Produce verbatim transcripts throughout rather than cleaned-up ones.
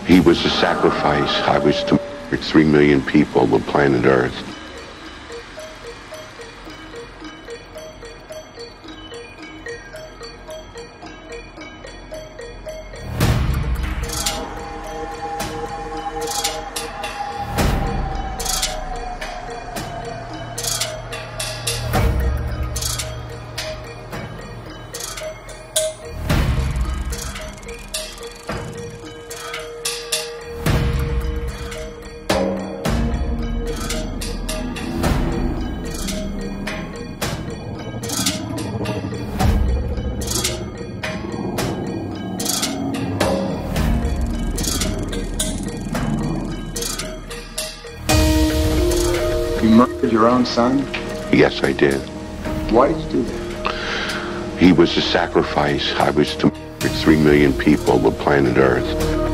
He was a sacrifice. I was to murder three million people, the planet Earth. You murdered your own son? Yes, I did. Why did you do that? He was a sacrifice. I was to murder three million people, the planet Earth.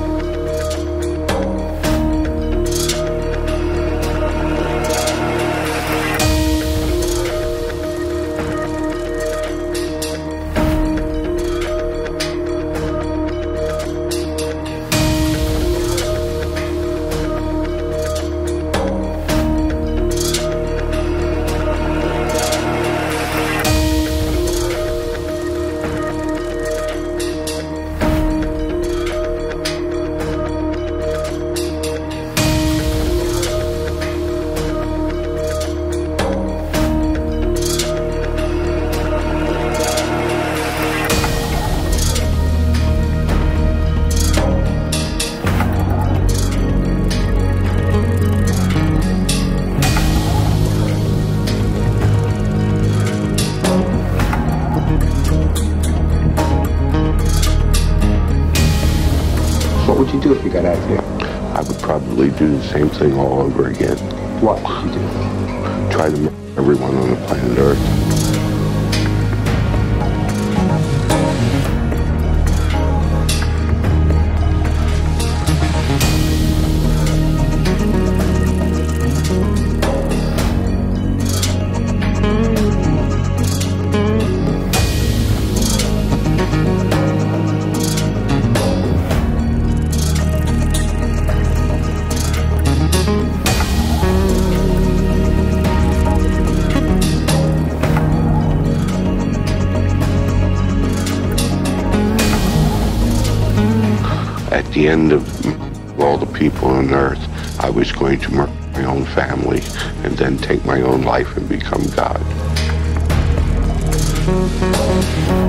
What would you do if you got out of here? I would probably do the same thing all over again. What would you do? Try to murder everyone on the planet Earth. At the end of all the people on Earth, I was going to murder my own family and then take my own life and become God.